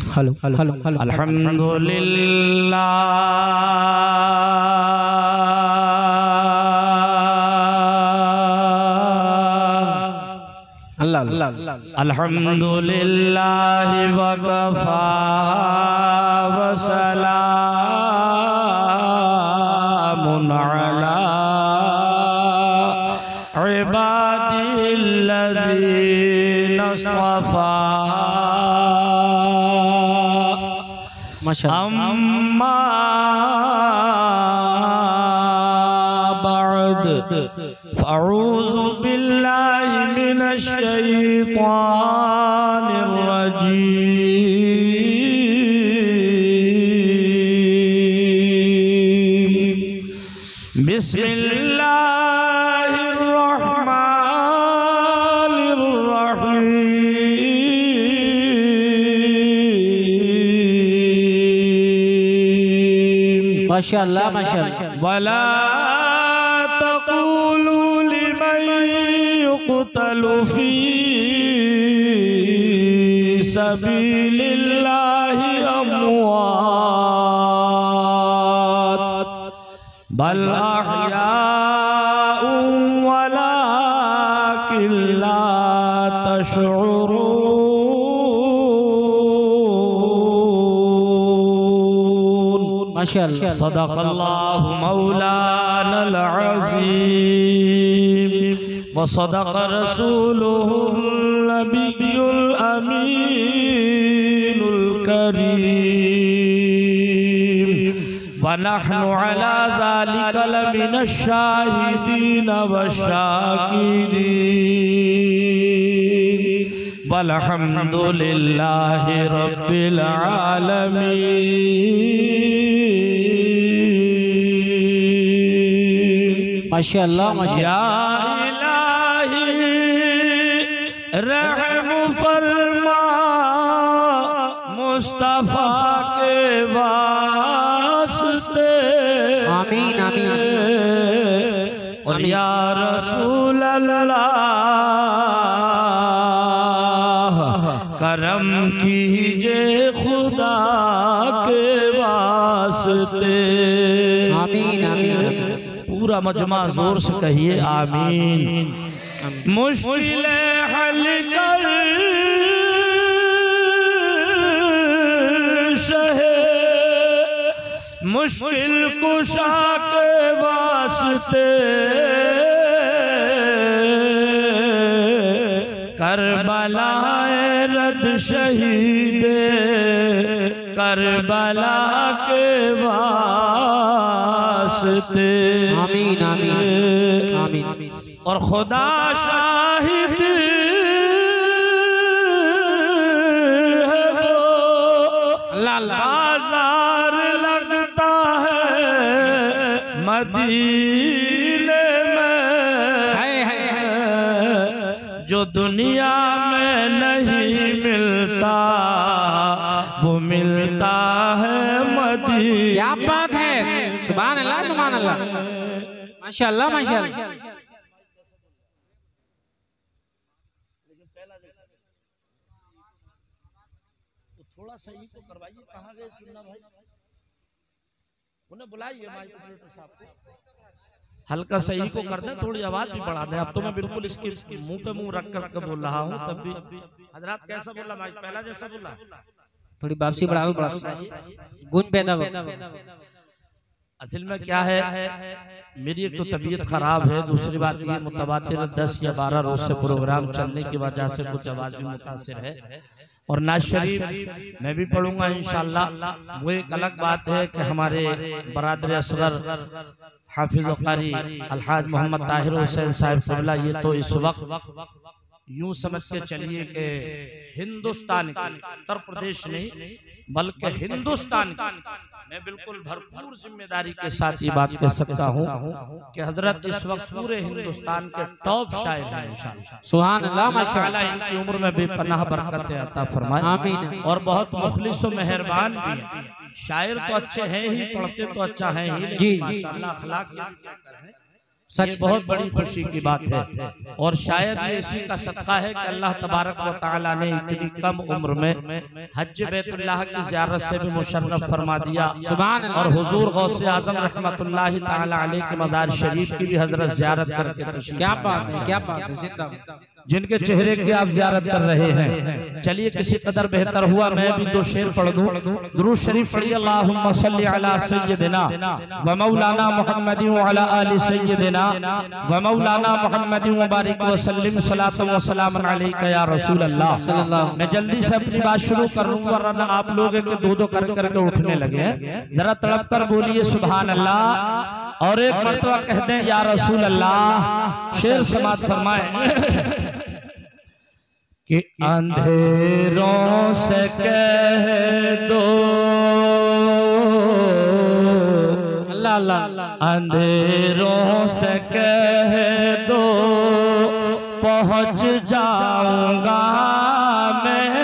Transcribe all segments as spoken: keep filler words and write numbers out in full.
Hello hello hello अल्हम्दुलिल्लाह अल्लाह अल्लाह अल्हम्दुलिल्लाह वकफा वसलामुन अला इबादिल्लज़ीना इस्तफ़ा अम्मा बअद फ़अऊज़ु बिल्लाहि मिनश शैतानिर रजीम बिस्मिल्लाहिर रहमानिर रहीम माशाअल्लाह माशाअल्लाह वला तक़ूलू लिमन युक़तलु फी सबीलिल्लाहि अमवात बल अहयाउन वलाकिन ला तशऊरून माशाअल्लाह सदक़ल्लाहु मौलानल अज़ीम व सदक़ रसूलुहुन नबियुल अमीनुल करीम व नहनु अला ज़ालिका लमिनश शाहिदीन वश्शाकिरीन वल्हम्दुलिल्लाहि रब्बिल आलमीन माशाअल्लाह माशाअल्लाह या इलाही रहम फरमा मुस्तफा के वास्ते आमीन आमीन और या रसूल अल्लाह करम कीजिए खुदा के वास्ते आमीन आमीन पूरा मजमा जोर से कहिए आमीन। मुश्किल हल कर शहे मुश्किल कुशा के वास्ते करबलाए रद शहीदे करबला के वास्ते आमीन आमीन आमीन और खुदा शाहिद है वो बाजार लगता है मदीने में जो दुनिया में नहीं मिलता वो मिलता है मदीने। क्या बात है, सुभान अल्लाह सुभान अल्लाह माशाअल्लाह माशाअल्लाह। थोड़ा सही तो करवाइए, कहाँ गए चुन्ना भाई, उन्हें बुलाइए माइक ऑपरेटर साहब को, हल्का सही को कर दें, थोड़ी आवाज भी बढ़ा दें। अब तो मैं बिल्कुल इसके मुंह पे मुंह रख कर के बोल रहा हूँ, तब भी हजरात कैसा बोला माइक, पहला जैसा बोला, थोड़ी वापसी बढ़ाओ बढ़ाओ गुंज पैदा हो। असल में क्या है, मेरी एक तो तबीयत खराब है, दूसरी बात ये मुतवातिर दस या बारह रोज से प्रोग्राम चलने की वजह से कुछ आवाज भी मुतासिर है। और नाज शरीफ मैं भी पढ़ूंगा इंशाअल्लाह। वो एक अलग बात है कि हमारे बरादर असगर हाफिज कारी अलहाज मोहम्मद ताहिर हुसैन साहब क़िबला, ये तो इस वक्त यूं समझ के चलिए कि हिंदुस्तान उत्तर प्रदेश नहीं बल्कि हिंदुस्तान की, मैं बिल्कुल भरपूर जिम्मेदारी के साथ ये बात कह सकता हूँ कि हजरत इस वक्त पूरे हिंदुस्तान के टॉप शायर हैं इंशाअल्लाह। सुभान अल्लाह माशाअल्लाह, इनकी उम्र में बेपनाह बरकत अता फरमाए आमीन। और बहुत मुखलिस व मेहरबान भी हैं। शायर तो अच्छे हैं ही, पढ़ते तो अच्छा है ही, जी माशाअल्लाह अखलाक के भी क्या कर हैं। सच बहुत बड़ी खुशी की बात है। और शायद ये इसी का सदका है कि अल्लाह तबारक व तआला ने इतनी कम उम्र में हज बैतुल्लाह की ज़ियारत से भी मुशर्रफ फरमा दिया। और हुजूर गौसे आजम रहमतुल्लाहि तआला अलैहि के मज़ार शरीफ की भी हजरत ज़ियारत करके तशरीफ। क्या बात है, क्या बात है, जिंदाबाद। जिनके चेहरे की आप ज़ियारत कर रहे हैं, चलिए किसी कदर बेहतर हुआ मैं भी दो शेर पढ़ दूं। दुरूद शरीफ पढ़िए। अल्लाहुम्मा सल्लि अला सय्यिदिना व मौलाना मुहम्मद व अला आलि सय्यिदिना व मौलाना मुहम्मद व बारिक व सल्लिम सलातन व सलामन अलैका या रसूल अल्लाह। मैं जल्दी से अपनी बात शुरू कर लूंगा वरना आप लोग के दो दो कर करके उठने लगे हैं। जरा तड़प कर बोलिए सुभान अल्लाह और एक मर्तबा कह दें या रसूल अल्लाह। शेर समात फरमाए कि अंधेरों से कह दो अल्लाह अल्लाह, अंधेरों से कह दो पहुंच जाऊंगा मैं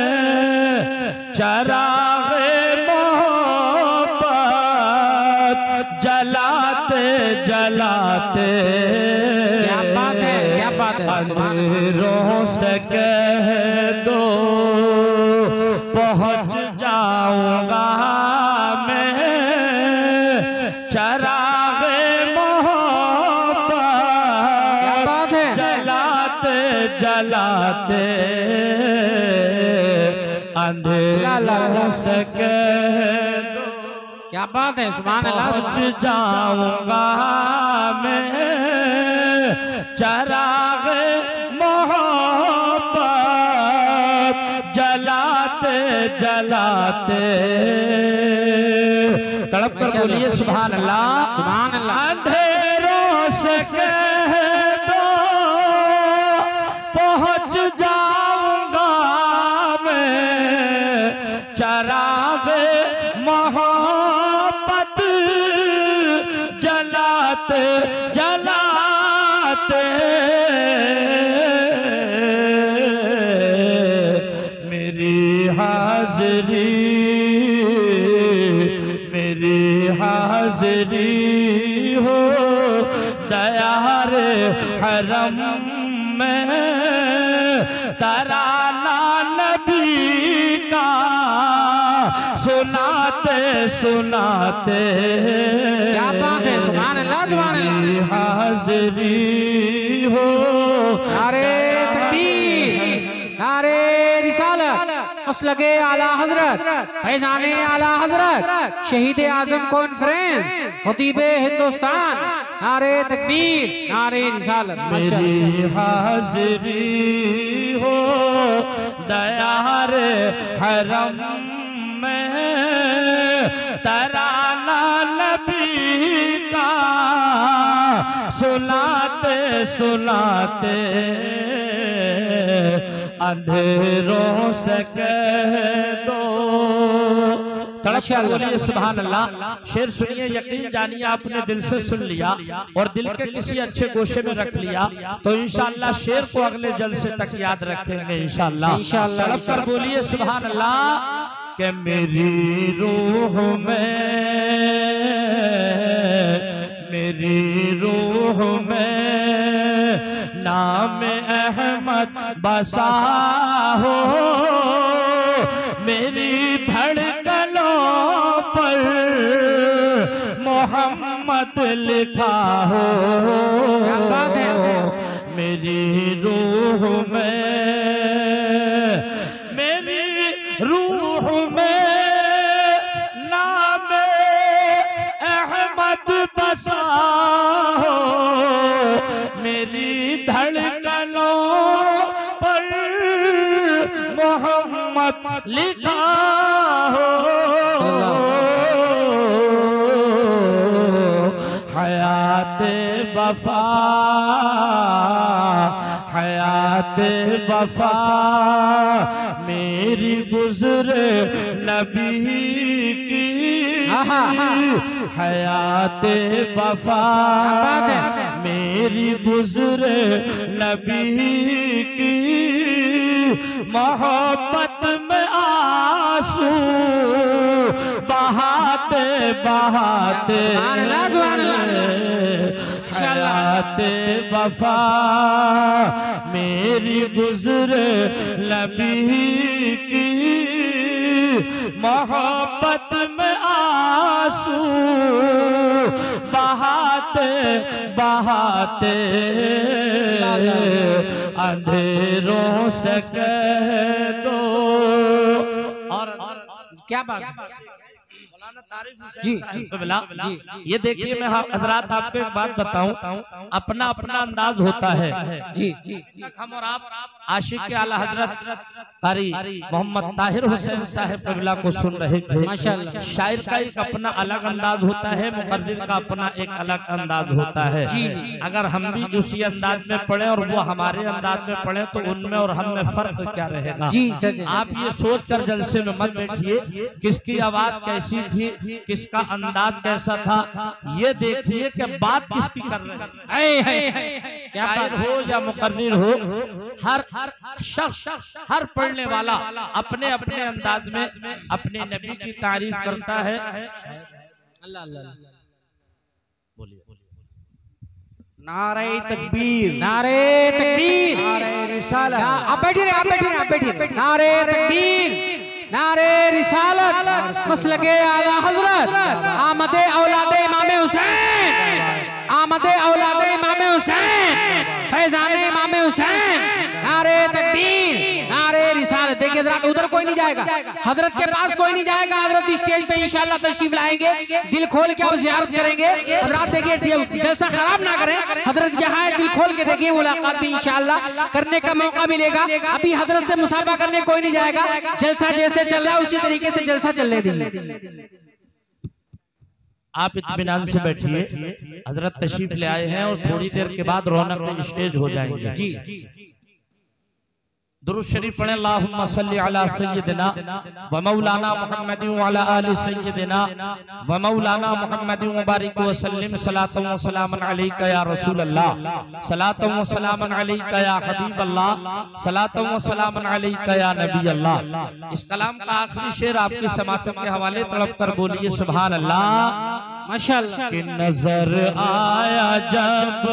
चरागे मोहब्बत जलाते जलाते। क्या बात है, क्या बात है। अंधेरों से कह दो पहुंच जाऊंगा मैं चरागे मोहब्बत जलाते जलाते। अंधेरों से कह दो क्या बात है, सुभान अल्लाह। पहुंच जाऊंगा मैं चरागे मोहब्बत जलाते जलाते। तड़प कर बोलिए सुभान अल्लाह, सुभान अल्लाह। अंधेरों से कह दो पहुंच जाऊंगा मैं चरागे मोहब्बत जलाते जलाते। मेरी हाज़री मेरी हाज़री हो दयार हरम में तराना नबी का सुनाते सुनाते। क्या बात है, सुभान अल्लाह, सुभान अल्लाह। हाज़री हो नारे तकबीर, नारे रिसालत, मसलके आला हजरत, फैजाने आला हजरत, शहीद आजम कॉन्फ्रेंस, खतीबे हिंदुस्तान। नारे तकबीर, नारे रिसालत। मेरी हाज़री हो दयार हरम में तराना नबी का सुनाते सुनाते। अंधेरों से कह दो। बोलिए सुभान अल्लाह। शेर सुनिए, यकीन जानिए आपने दिल से सुन लिया और दिल के किसी अच्छे गोशे में रख लिया तो इंशाअल्लाह शेर को अगले जलसे तक याद रखेंगे इंशाअल्लाह। तड़प कर बोलिए सुभान अल्लाह कि मेरी रूह में मेरी रूह में नाम अहमद बसा हो, मेरी धड़कनों पर मोहम्मद लिखा हो। क्या बात है। मेरी रूह में मेरी रूह में नाम अहमद बसा हो, मेरी धड़कनों पर मोहम्मद लिखा हो। हयाते वफा हयाते वफा मेरी गुज़रे नबी की। हयाते वफा मेरी गुज़रे नबी की। मोहब्बत में आंसू बहाते बहाते। सुभान अल्लाह, सुभान अल्लाह। राते वफा मेरी गुजरे लबी की, मोहब्बत में आंसू बहाते बहाते अंधेरों से कह दो। और क्या बात है? जी जी, ये देखिए मैं हजरात आपको एक बात बताऊं, अपना अपना अंदाज होता है। जी हम और आप आशिक के आला हजरत कारी मोहम्मद ताहिर हुसैन साहब कबिला को सुन रहे थे। माशाअल्लाह। शायर का एक अपना अलग अंदाज होता है, मुकर्रिर का अपना एक अलग अंदाज होता है। अगर हम भी उसी अंदाज में पढ़े और वो हमारे अंदाज में पढ़े तो उनमें और हम में फर्क क्या रहेगा? जी आप ये सोच कर जलसे में मत बैठिए किसकी आवाज कैसी थी, किसका अंदाज कैसा था, ये देखिए कि बात किसकी कर रहे हैं। शायर हो या मुकर्रिर हो, हर शख्स हर पढ़ने वाला अपने अपने अंदाज में अपने नबी की तारीफ करता है। अल्लाह अल्लाह बोलिए। नारे तकबीर, नारे तकबीर, नारे रिसालत। आप बैठिए, आप बैठिए, आप बैठिए। नारे तकबीर, नारे रिसालत, मसलके आला हजरत, आमदे औलादे इमाम हुसैन, आमदे औलादे इमाम हुसैन, फैजाने इमाम हुसैन। नारे तकबीर, नारे रिसालत। देखिए हजरत उधर कोई नहीं जाएगा, हजरत के पास कोई नहीं जाएगा। हजरत स्टेज पे इंशाल्लाह तशरीफ लाएंगे, दिल खोल के आप जियारत करेंगे। हजरत देखिए जैसा खराब ना करें, हजरत यहाँ है, दिल खोल के देखिए, मुलाकात भी इंशाल्लाह करने का मौका मिलेगा। अभी हजरत से मुसाफा करने कोई नहीं जाएगा, जलसा जैसे चल रहा है उसी तरीके से जलसा चलने दीजिए। आप इत्मीनान से बैठिए, हजरत तशरीफ ले आए हैं और थोड़ी देर के बाद रौनक स्टेज हो जाएंगे। जी दुरूद शरीफ पढ़ें। अल्लाहुम्मा सल्ली अला सय्यिदिना व मौलाना मुहम्मदिन व अला आलि सय्यिदिना व मौलाना मुहम्मदिन व बारिक व सल्लिम सलातन व सलामन अलैका या रसूल अल्लाह, सलातन व सलामन अलैका या हबीब अल्लाह, सलातन व सलामन अलैका या नबी अल्लाह। इस कलाम का आखिरी शेर आपकी समातों के हवाले तड़प कर बोलिए सुभान अल्लाह। माशाअल्लाह। कि नजर आया जब,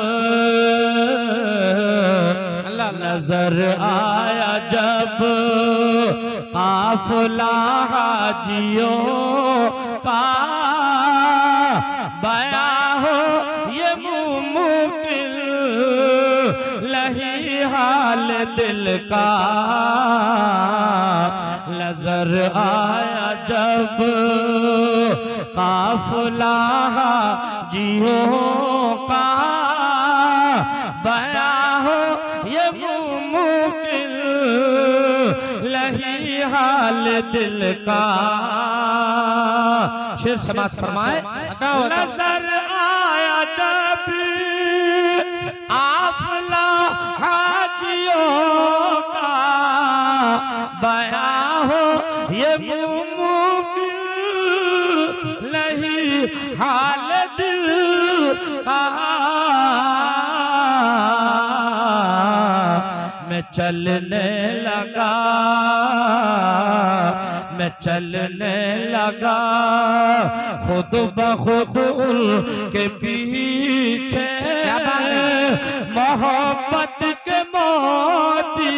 नजर आया जब काफिला हाजियों का, बया हो ये मुमकिन लही हाल दिल का। नजर आया जब काफिला हाजियों का, बया हो ये मुमकिन लही हाल दिल का। शेर समाज फरमाए। नजर आया जब काफिला हाजियों का, बया हो ये मुमकिन लही हाल दिल का। मैं चलने लगा, मैं चलने लगा खुद ब खुद उनके पीछे, मोहब्बत के मोती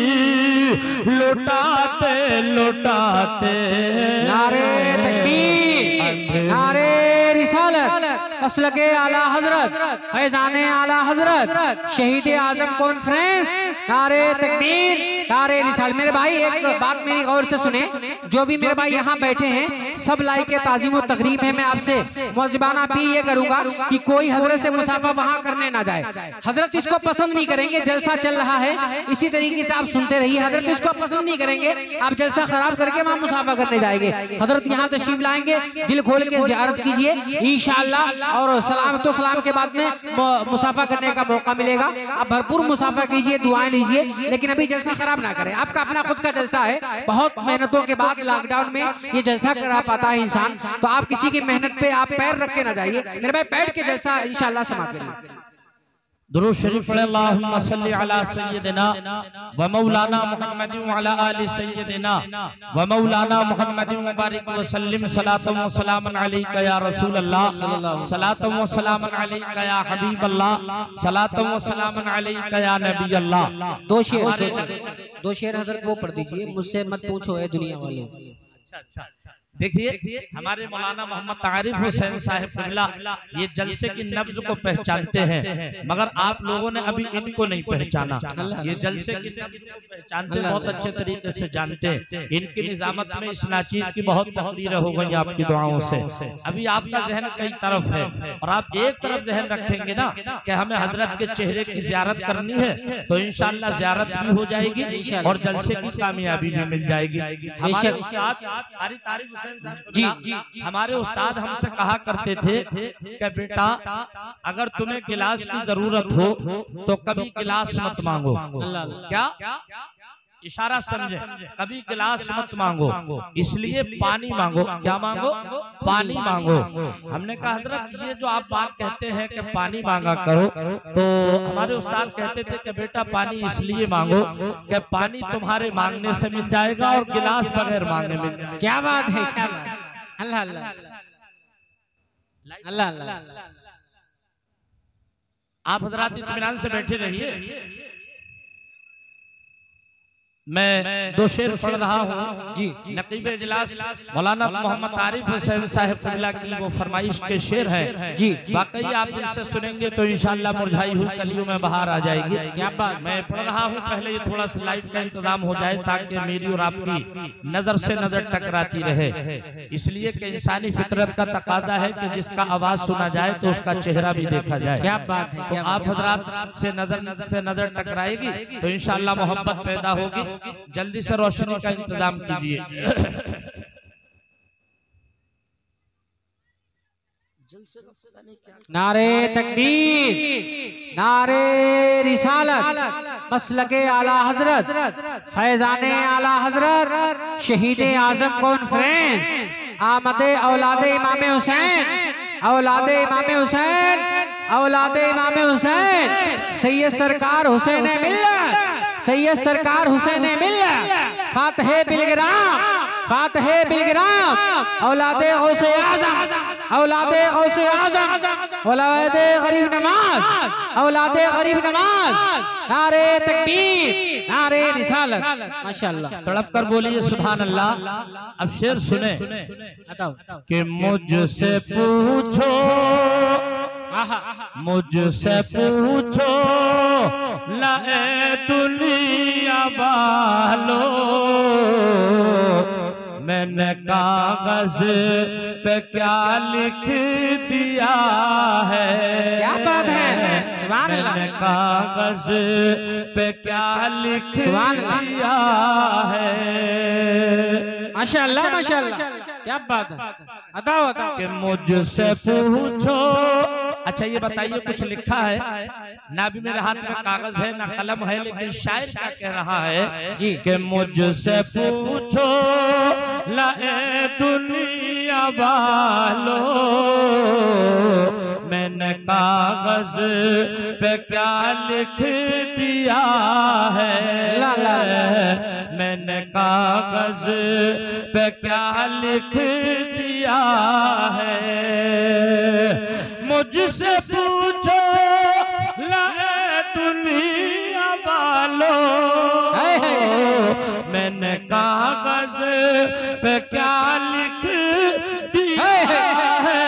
लुटाते लुटाते। नारे तकबीर, नारे रिसालत, मसलके आला हजरत, फैजाने आला हजरत, शहीद आजम कॉन्फ्रेंस। नारे तकबीर, नारे रिसाल। मेरे भाई एक बात मेरी गौर से सुने, जो भी मेरे भाई यहाँ बैठे हैं सब लाइक के ताजीम व तकरीब है। मैं आपसे मौजबाना भी ये करूंगा कि कोई हजरत से मुसाफा वहाँ करने ना जाए। हजरत इसको पसंद नहीं करेंगे, जलसा चल रहा है इसी तरीके से आप सुनते रहिए। हजरत इसको पसंद नहीं करेंगे, आप जलसा खराब करके वहाँ मुसाफा करने जाएंगे। हजरत यहाँ तशरीफ लाएंगे, दिल खोल के ज़ियारत कीजिए इंशाअल्लाह, और सलाम तो सलाम के बाद में मुसाफा करने का मौका मिलेगा। आप भरपूर मुसाफा कीजिए, दुआएं लीजिए, लेकिन अभी जलसा खराब ना करें। आपका अपना खुद का जलसा है, बहुत मेहनतों के बाद लॉकडाउन में ये जलसा करा पाता है इंसान, तो आप किसी की मेहनत पे आप पैर रख के ना जाइए। मेरे भाई बैठ के जलसा इंशाअल्लाह समाप्त करिए। दुरूद शरीफ पढ़े अल्लाहुम्मा सल्ली अला सय्यिदिना व मौलाना मुहम्मदिन व अला आलि सय्यिदिना व मौलाना मुहम्मदिन व बारिक व सल्लिम सलातम व सलामन अलैका या रसूल अल्लाह सलातम व सलामन अलैका या हबीब अल्लाह सलातम व सलामन अलैका या नबी अल्लाह। दो शेर दो शेर हजरत वो पढ़ दीजिए, मुझसे मत पूछो है दुनिया वालों। अच्छा अच्छा देखिए हमारे मौलाना मोहम्मद तारिफ हुसैन साहिब क़िबला ये जलसे की नब्ज को पहचानते हैं, मगर आप लोगों ने अभी इनको नहीं पहचाना। ये जलसे की नब्ज को पहचानते, बहुत अच्छे तरीके से जानते हैं। इनकी निजामत में इस नाचीज की बहुत तकरीर हो गई आपकी दुआओं से। अभी आपका जहन कई तरफ है और आप एक तरफ जहन रखेंगे ना कि हमें हजरत के चेहरे की जियारत करनी है, तो इंशाअल्लाह जियारत भी हो जाएगी और जलसे की कामयाबी भी मिल जाएगी। हमारे उस्ताद कारी तारिफ जी, जी हमारे उस्ताद हमसे कहा करते थे कि बेटा अगर तुम्हें गिलास की जरूरत हो तो कभी गिलास मत मांगो। क्या इशारा समझे, कभी गिलास मत मांगो, इसलिए पानी मांगो। क्या मांगो? पानी मांगो। हमने कहा हजरत ये जो आप बात कहते हैं कि पानी मांगा करो, तो हमारे उस्ताद कहते थे कि बेटा पानी इसलिए मांगो कि पानी तुम्हारे मांगने से मिल जाएगा और गिलास बगैर मांगे मिल जाएगा। क्या बात है, क्या बात है। अल्लाह अल्लाह अल्लाह अल्लाह। आप हजरात इत्मीनान से बैठे रहिए, मैं दो शेर पढ़ रहा हूँ जी। नकीब इजलास मौलाना मोहम्मद तारिफ हुसैन साहिब क़िबला की वो फरमाइश के शेर है जी। वाकई आप इनसे सुनेंगे तो इंशाअल्लाह मुरझाई हुई कलियों में बहार आ जाएगी। क्या बात। मैं पढ़ रहा हूँ, पहले ये थोड़ा सा लाइट का इंतजाम हो जाए ताकि मेरी और आपकी नजर से नजर टकराती रहे, इसलिए कि इंसानी फितरत का तकाजा है कि जिसका आवाज सुना जाए तो उसका चेहरा भी देखा जाए। क्या बात है। तो आप हजरात से नजर से नजर टकराएगी तो इंशाअल्लाह मोहब्बत पैदा होगी। जल्दी से रोशनी का इंतजाम कीजिए। नारे तकबीर, नारे रिसालत, मसलके आला हजरत, फैजाने आला हजरत, शहीदे आजम कॉन्फ्रेंस, आमदे औलादे इमाम हुसैन, औलादे इमाम हुसैन, औलादे इमाम हुसैन, सैयद सरकार हुसैन मिल्लत, सैयद सरकार हुसैन मिल्लत, फातहे बिलग्राम, फातहे बिलग्राम, औलादे गौसे आजम, औलादे गौसे आजम, औलादे गरीब नवाज, औलादे गरीब नवाज। नारे तकबीर, नारे रिसालत। माशाअल्लाह। तड़प कर बोलिए सुभान अल्लाह। अब शेर सुने कि मुझसे पूछो, मुझसे पूछो लाए दुनिया वालों, मैंने कागज पे क्या लिख दिया है। क्या बात है। मैंने कागज पे क्या लिख दिया है। माशाअल्लाह माशाअल्लाह, क्या बात है। बताओ बताओ कि मुझसे पूछो। अच्छा ये बताइए कुछ लिखा है ना, भी मेरे हाथ में कागज है ना कलम है, लेकिन शायर क्या कह रहा है जी कि मुझसे पूछो लाए दुनिया वालों, मैंने कागज पे क्या लिख दिया है। ला ला ला। मैंने कागज पे क्या लिख दिया है। मुझसे पूछो लाए दुनिया वालों, मैंने कागज पे क्या लिख दिया है।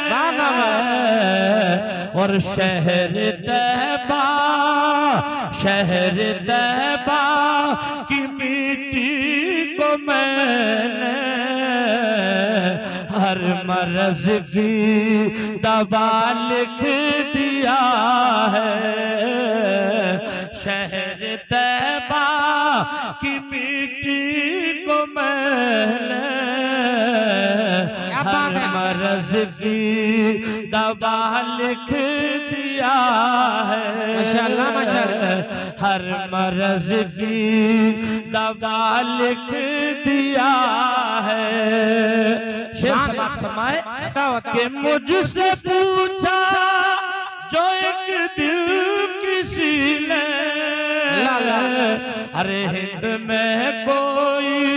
और शहर तैबा, शहर तैबा की मिट्टी को मैंने हर मर्ज की दवा लिख दिया है। शहर तैबा की मिट्टी को मैंने हर मर्ज की दवा लिख दिया है। माशाअल्लाह माशाअल्लाह। हर मर्ज की दवा लिख दिया है। शेर समाप्त फरमाए कि मुझसे पूछा जो एक दिल किसी ने, अरे हिंद में कोई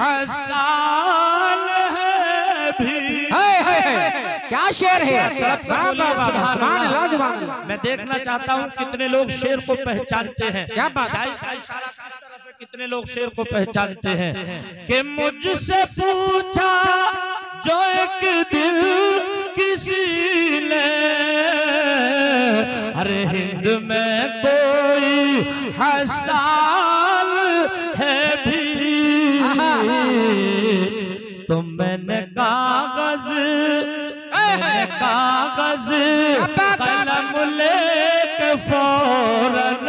हसान है भी। है, है, है। क्या शेर है, सुभान अल्लाह सुभान अल्लाह। मैं देखना चाहता हूँ कितने लोग शेर को पहचानते हैं। क्या बात, शायद का इशारा किस तरफ है, कितने लोग शेर को पहचानते हैं कि मुझसे पूछा जो एक दिल किसी ने, अरे हिंद में कोई हसान है भी, तो मैंने कागज मैंने कागज कलम लेके फौरन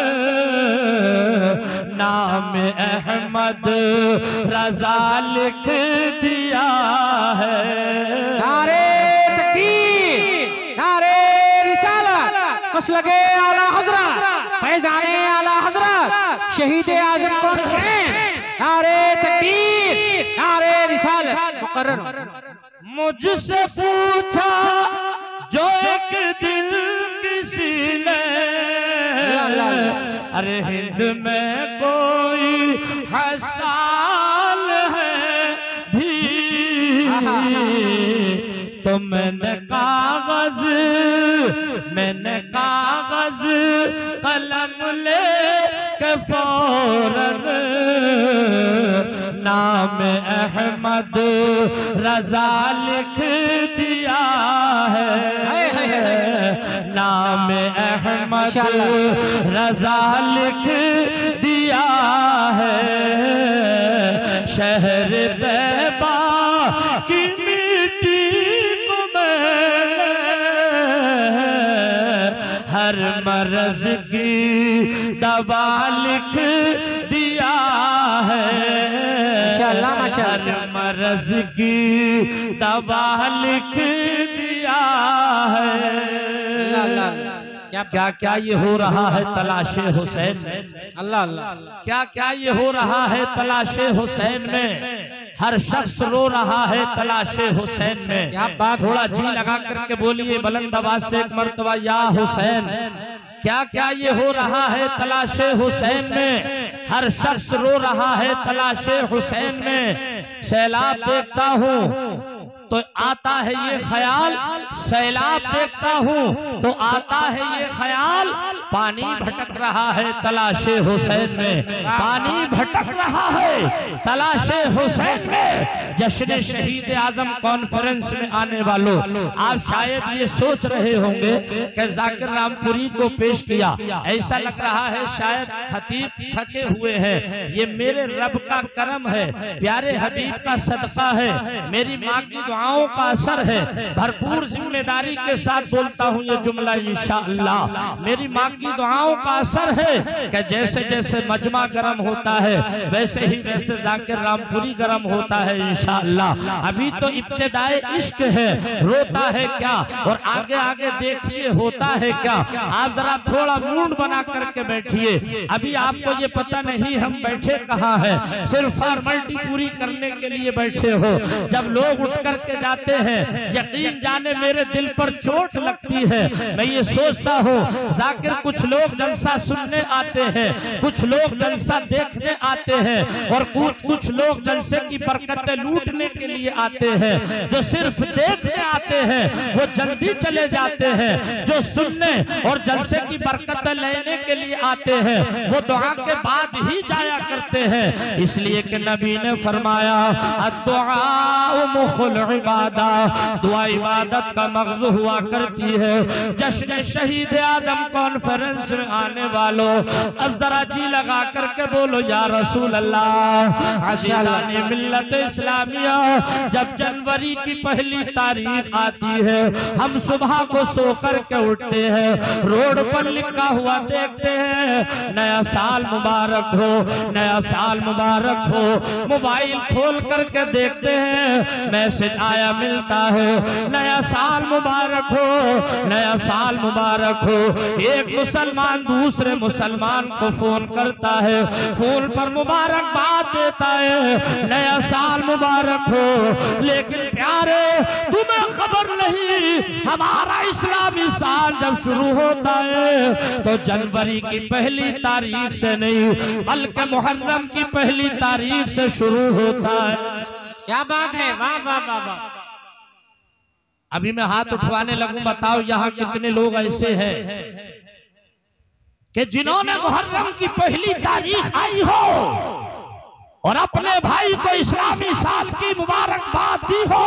नाम अहमद रजा लिख दिया है। नारे तकबीर, नारे रिसालत, मसलके आला हजरत, फैजाने आला हजरत, शहीद आजम कौन हैं? नारे तकबीर, नारे रिसालत। मुकर्रर। मुझसे पूछा जो एक दिल किसी ने, अरे हिंद में कोई हसान है भी, तो मैंने कागज मैंने कागज कलम ले के फौरन नाम अहमद रजा लिख दिया है। नाम अहमद रजा लिख दिया है। शहर तैबा की मिट्टी को मैंने हर मर्ज की दवा लिख दिया है। माशाअल्लाह माशाअल्लाह। हर मर्ज की दवा लिख दिया है। क्या क्या क्या ये हो रहा है तलाशे हुसैन में। अल्लाह अल्लाह। क्या क्या ये हो रहा है तलाशे हुसैन में। हर शख्स रो रहा है तलाशे हुसैन में। क्या बात। थोड़ा जी लगा करके बोलिए बुलंद आवाज से एक मर्तबा या हुसैन। क्या क्या ये हो रहा है तलाशे हुसैन में। हर शख्स रो रहा है तलाशे हुसैन में। सैलाब देखता हूँ तो आता है ये ख्याल, सैलाब देखता हूँ तो आता है ये ख्याल, पानी भटक रहा है तलाशे हुसैन में। पानी भटक रहा है तलाशे हुसैन में। जश्न शहीद आजम कॉन्फ्रेंस में आने वालों, आप शायद ये सोच रहे होंगे कि जाकिर रामपुरी को पेश किया, ऐसा लग रहा है शायद खतीब थके हुए हैं। ये मेरे रब का करम है, प्यारे हबीब का सदका है, मेरी माँ की दुआओं का असर है। भरपूर जिम्मेदारी के साथ बोलता हूँ ये जुमला इंशाअल्लाह। मेरी माँ की दुआओं का असर है कि जैसे जैसे मजमा गर्म होता है वैसे ही वैसे जाकिर रामपुरी गर्म होता है इंशाअल्लाह। अभी तो इब्तिदाए इश्क है, रोता है क्या और आगे आगे देखिए होता है क्या। आप जरा थोड़ा मूड बना करके बैठिए। अभी आपको ये पता नहीं हम बैठे कहाँ हैं, सिर्फ फॉर्मेलिटी पूरी करने के लिए बैठे हो। जब लोग उठ करके जाते हैं यकीन जाने मेरे दिल पर चोट लगती है। मैं ये सोचता हूँ जाकिर कुछ लोग जलसा सुनने आते हैं, कुछ लोग जलसा देखने आते हैं और कुछ कुछ लोग जलसे की बरकतें लूटने के लिए आते हैं। जो सिर्फ देखने आते हैं वो जल्दी चले जाते हैं, जो सुनने और जलसे की बरकतें लेने के लिए आते हैं वो दुआ के बाद ही जाया करते हैं। इसलिए कि नबी ने फरमाया अद्दुआ मुखुल इबादा, दुआ इबादत का मगज़ हुआ करती है। जश्न शहीद आजम कॉन्फ्रेंस में आने वालों, अब जरा जी लगा करके बोलो या रसूल अल्लाह। अजीज़ाने मिल्लत इस्लामिया, जब जनवरी की पहली तारीख आती है हम सुबह को सो करके उठते हैं, रोड पर लिखा हुआ देखते हैं नया साल मुबारक हो, नया साल मुबारक हो। मोबाइल खोल करके देखते हैं मैसेज आया मिलता है नया साल मुबारक हो, नया साल मुबारक हो। एक मुसलमान दूसरे मुसलमान को फोन करता है, फोन पर मुबारकबाद देता है नया साल मुबारक हो। लेकिन प्यारे तुम्हें खबर नहीं हमारा इस्लामी साल जब शुरू होता है तो जनवरी की पहली तारीख से नहीं बल्कि मुहर्रम की पहली तारीख से शुरू होता है। क्या बात है, वाह वाह वाह वाह। अभी मैं हाथ उठवाने लगूं, बताओ यहाँ कितने लोग ऐसे हैं कि जिन्होंने मुहर्रम की पहली तारीख आई हो और अपने भाई को इस्लामी साल की मुबारकबाद दी हो,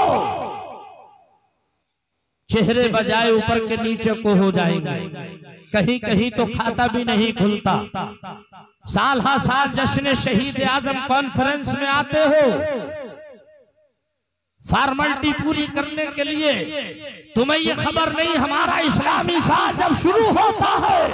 चेहरे बजाए ऊपर के नीचे को हो जाएंगे। कहीं कहीं तो खाता भी नहीं खुलता। साल हा साल जश्न शहीद आजम कॉन्फ्रेंस में आते हो, फॉर्मेलिटी पूरी करने के लिए। तुम्हें ये खबर नहीं हमारा इस्लामी साल जब शुरू होता है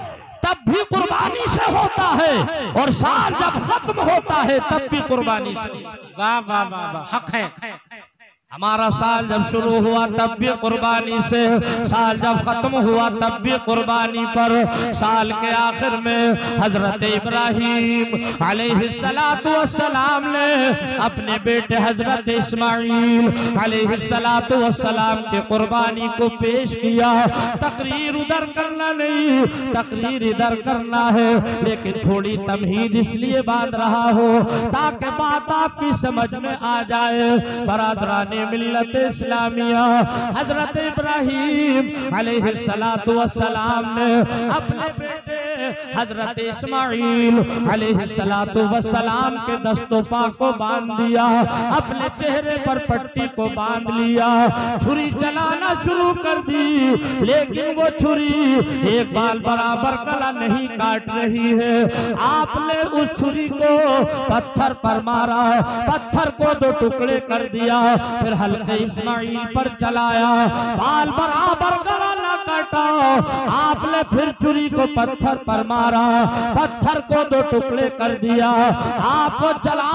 तब भी कुर्बानी से होता है और साल जब खत्म होता है तब भी कुर्बानी से। वाह वाह वाह वाह, हक है। हमारा साल जब शुरू हुआ तब भी कुर्बानी से, साल जब खत्म हुआ तब भी कुर्बानी पर। साल के आखिर में हजरत इब्राहीम अलैहिस्सलातु वस्सलाम ने अपने बेटे हजरत इस्माइल अलैहिस्सलातु वस्सलाम के कुर्बानी को पेश किया। तकरीर उधर करना नहीं, तकरीर इधर करना है, लेकिन थोड़ी तमहीद इसलिए बांध रहा हो ताकि बात आपकी समझ में आ जाए। बरादराने मिल्लत इस्लामिया, हजरत इब्राहीम अलैहिस्सलातु वस्सलाम ने अपने बेटे हजरत इस्माइल अलैहिस्सलातु वस्सलाम के दस्तों-पा को बांध दिया, अपने चेहरे पर पट्टी को बांध लिया, छुरी चलाना शुरू कर दी। लेकिन वो छुरी एक बाल बराबर गला नहीं काट रही है। आपने उस छुरी को पत्थर पर मारा, पत्थर को दो टुकड़े कर दिया, फिर हल्के इस्माइल पर चलाया, बाल बराबर गला ना काटा। आपने फिर छुरी को पत्थर पर मारा, पत्थर को दो टुकड़े कर दिया, आपको चला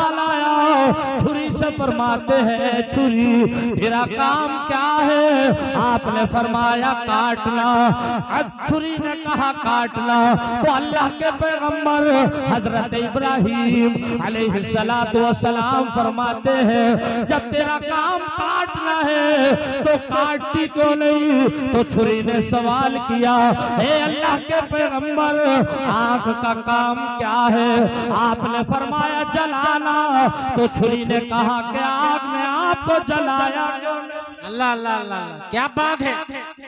लाया। छुरी से फरमाते हैं छुरी तेरा काम क्या है? आपने फरमाया काटना। अब छुरी ने कहा काटना, तो अल्लाह के पैगंबर हजरत इब्राहीम अलैहिस्सलातु वस्सलाम फरमाते हैं जब तेरा काम काटना है तो काटती क्यों नहीं? तो छुरी ने सवाल किया, हे अल्लाह के पैगंबर आग का काम क्या है? आपने फरमाया जलाना। तो छुरी ने कहा कि आग ने आपको जलाया क्यों नहीं? अल्लाह अल्लाह अल्लाह, क्या बात है।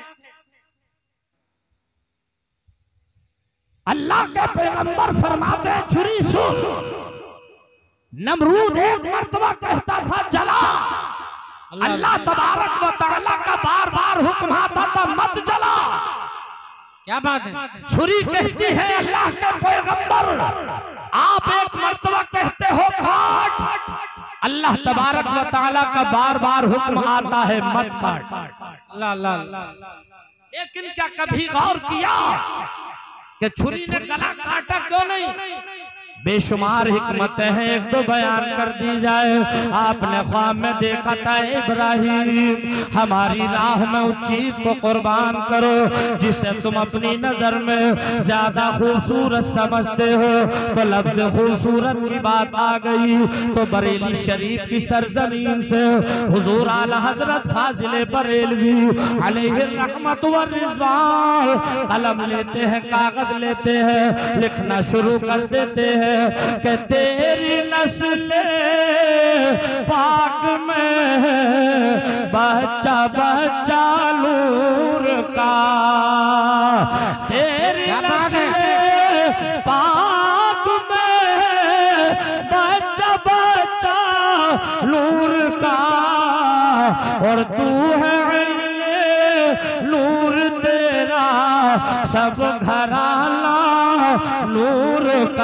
अल्लाह के पैगंबर फरमाते छुरी सुन, नमरूद एक मर्तबा कहता था जला, अल्लाह तबारक व तआला का बार बार हुक्म आता था मत जला। क्या बात है। छुरी कहती है अल्लाह के पैगंबर आप एक मर्तबा कहते हो काट, अल्लाह तबारक व तआला का बार बार हुक्म आता है मत काट। अल्लाह अल्लाह। लेकिन क्या कभी गौर किया कि छुरी ने गला काटा क्यों नहीं? बेशुमार हिकमतें हैं, एक तो बयान कर दी जाए। आपने ख्वाब में देखा था इब्राहीम हमारी राह में उस चीज को कुर्बान करो जिसे तुम अपनी नजर में ज्यादा खूबसूरत समझते हो। तो लफ्ज खूबसूरत की बात आ गई तो बरेली शरीफ की सरजमीन से हुजूर आला हजरत फाजिल बरेलवी अलैहि रहमत व रिज़वान कलम लेते हैं, कागज लेते हैं, लिखना शुरू कर देते हैं कि तेरी नस्ल पाक में बच्चा बच्चा नूर का, तेरी नस्ल पाक में बच्चा बच्चा नूर का, और तू है नूर तेरा सब घराना नूर का।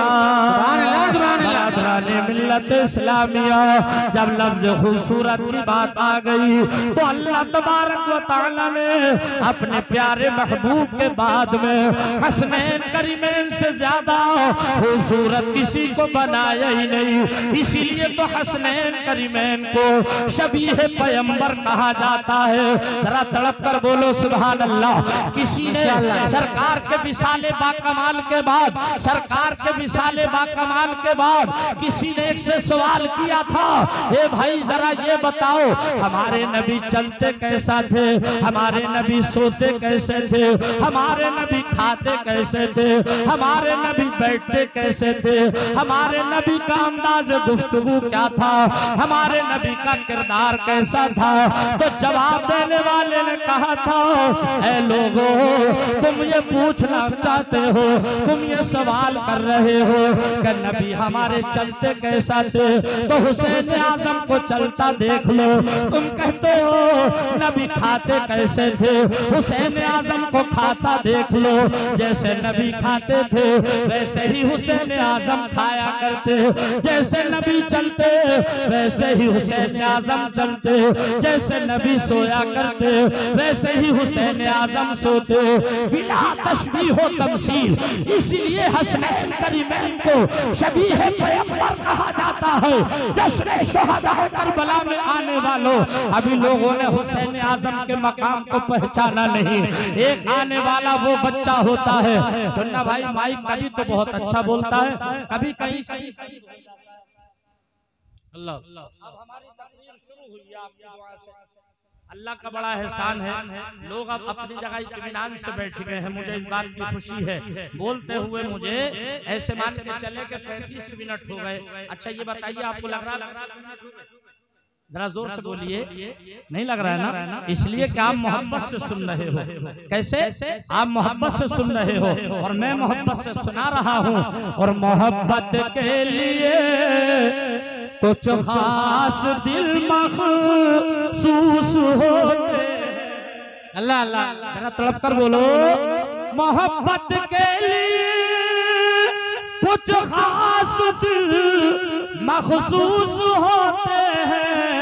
मिल्लत इस्लामिया जब लफ्ज खूबसूरत की बात आ गई तो अल्लाह तबारक व तआला ने अपने प्यारे महबूब के बाद में हसनैन करीमैन से ज्यादा खूबसूरत किसी को बनाया ही नहीं। इसीलिए तो हसनैन करीमैन को शबीह पैगंबर कहा जाता है। जरा तड़प कर बोलो सुभान अल्लाह। किसी ने सरकार के विसाले बाकमाल के बाद, सरकार के विसाले बाकमाल के बाद किसी ने एक से सवाल किया था, ए भाई जरा ये बताओ हमारे नबी चलते कैसा थे, हमारे नबी सोते कैसे थे, हमारे नबी खाते कैसे थे, हमारे नबी बैठते कैसे थे, हमारे नबी का अंदाज गुफ्तगू क्या था, हमारे नबी का किरदार कैसा था। तो जवाब देने वाले ने कहा था, ऐ लोगों तुम ये पूछना चाहते हो, तुम ये सवाल कर रहे हो कि नबी हमारे चलते कैसा थे, तो हुसैन आजम को चलता देख लो। तुम कहते हो नबी खाते कैसे थे, हुसैन आजम को खाता देख लो। जैसे नबी खाते थे वैसे ही हुसैन आजम खाया करते, जैसे नबी चलते वैसे ही हुसैन आजम चलते, जैसे नबी सोया करते वैसे ही हुसैन आजम सोते, बिना तशबीह हो तमसील। इसलिए हसनैन करीमैन को शबीह पैगंबर कहा जाता है। जश्न शुहदा करबला में आने वालों, अभी लोगों ने हुसैन आजम के मकाम को पहचाना नहीं। एक आने वाला वो बच्चा होता है, चुन्ना भाई माइक कभी तो बहुत अच्छा बोलता है, कभी कहीं अल्लाह। अब हमारी तकरीर शुरू हुई है आपकी दुआ से, अल्लाह का बड़ा एहसान है। लोग अब अपनी जगह इत्मीनान से बैठ गए हैं, मुझे इस बात की खुशी है। बोलते हुए मुझे ऐसे मान के चले के पैंतीस मिनट हो गए। अच्छा ये बताइए आपको लग रहा है, जरा जोर से बोलिए, नहीं लग रहा है ना? इसलिए कि आप मोहब्बत से सुन रहे हो। कैसे? आप मोहब्बत से सुन रहे हो और मैं मोहब्बत से सुना रहा हूँ। और मोहब्बत के लिए कुछ खास दिल मखसूस होते। अल्लाह अल्लाह, जरा तड़प कर बोलो, मोहब्बत के लिए कुछ खास दिल मखसूस होते हैं।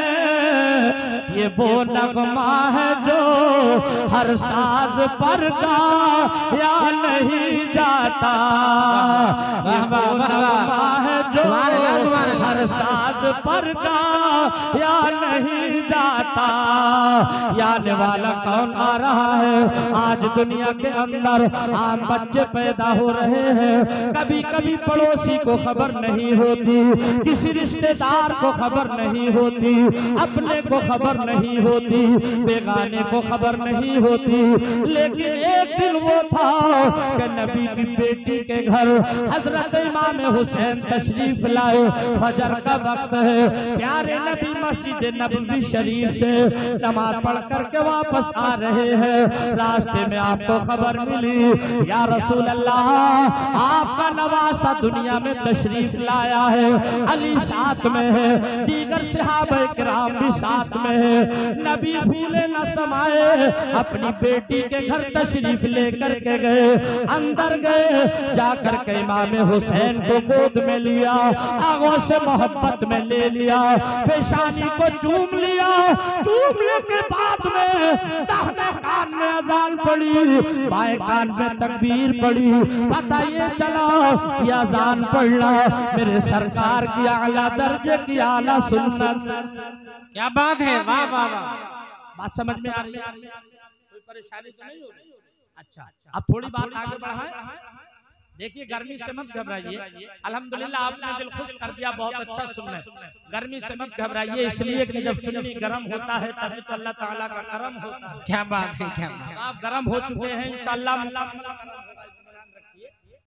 ये वो नगमा है जो हर साज पर गाया नहीं जाता, ये वो नगमा है जो हर साज पर गाया नहीं जाता। याने वाला कौन आ रहा है? आज दुनिया के अंदर आम बच्चे पैदा हो रहे हैं, कभी कभी पड़ोसी को खबर नहीं होती, किसी रिश्तेदार को खबर नहीं होती, अपने को खबर नहीं होती, बेगाने को खबर नहीं होती। लेकिन एक दिन वो था कि नबी की बेटी के घर हजरत इमाम हुसैन तशरीफ लाए। फजर का वक्त है, प्यारे नबी मस्जिद नबवी शरीफ से नमाज पढ़ करके वापस आ रहे हैं। रास्ते में आपको खबर मिली, या रसूल अल्लाह आपका नवासा दुनिया में तशरीफ लाया है। अली साथ में है, दीगर सहाबा किराम भी साथ में है। नबी भूले न समाए, अपनी बेटी के घर तशरीफ लेकर के गए। अंदर गए, जाकर के इमाम हुसैन को गोद में लिया, आगोश से मोहब्बत में ले लिया, पेशानी को चूम लिया। चूमने के बाद में दाहिने कान में अजान पड़ी, बाएं कान में तकबीर पड़ी। पता ये चला ये अजान पढ़ना मेरे सरकार की आला दर्जे की आला सुन्नत। क्या बात है, वाह वाह वाह, बात समझ में आ रही है? कोई परेशानी तो नहीं हो रही? अच्छा, अब थोड़ी बात आगे बढ़ाएं। देखिए गर्मी से मत घबराइए, अल्हम्दुलिल्लाह आपने दिल खुश कर दिया, बहुत अच्छा सुनने। गर्मी से मत घबराइए, इसलिए कि जब सुन्नी गर्म होता है तभी तो अल्लाह ताला का करम होता है। क्या बात है, क्या बात है। आप गर्म हो चुके हैं, इंशाअल्लाह